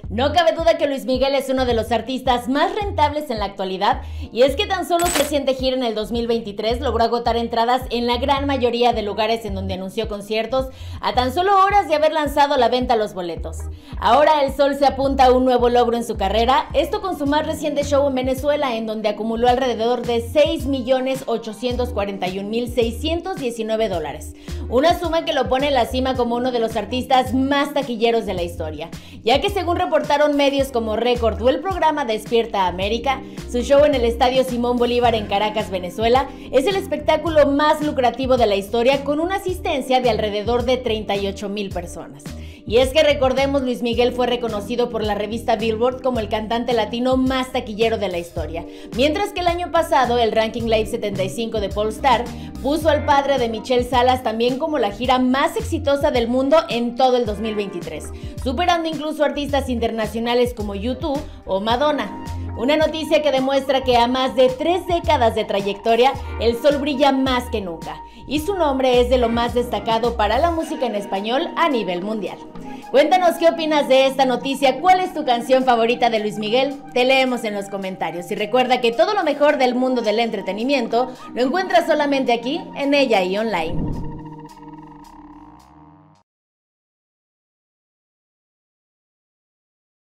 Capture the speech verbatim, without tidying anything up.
No cabe duda que Luis Miguel es uno de los artistas más rentables en la actualidad, y es que tan solo su reciente gira en el dos mil veintitrés logró agotar entradas en la gran mayoría de lugares en donde anunció conciertos a tan solo horas de haber lanzado a la venta los boletos. Ahora el Sol se apunta a un nuevo logro en su carrera, esto con su más reciente show en Venezuela, en donde acumuló alrededor de seis millones ochocientos cuarenta y un mil seiscientos diecinueve dólares, una suma que lo pone en la cima como uno de los artistas más taquilleros de la historia, ya que según reportaron medios como Record o el programa Despierta América, su show en el Estadio Simón Bolívar en Caracas, Venezuela, es el espectáculo más lucrativo de la historia, con una asistencia de alrededor de treinta y ocho mil personas. Y es que recordemos, Luis Miguel fue reconocido por la revista Billboard como el cantante latino más taquillero de la historia, mientras que el año pasado el ranking Live setenta y cinco de Pollstar puso al padre de Michelle Salas también como la gira más exitosa del mundo en todo el dos mil veintitrés, superando incluso artistas internacionales como U dos o Madonna. Una noticia que demuestra que a más de tres décadas de trayectoria, el Sol brilla más que nunca, y su nombre es de lo más destacado para la música en español a nivel mundial. Cuéntanos qué opinas de esta noticia, cuál es tu canción favorita de Luis Miguel, te leemos en los comentarios. Y recuerda que todo lo mejor del mundo del entretenimiento lo encuentras solamente aquí en Ella y Online.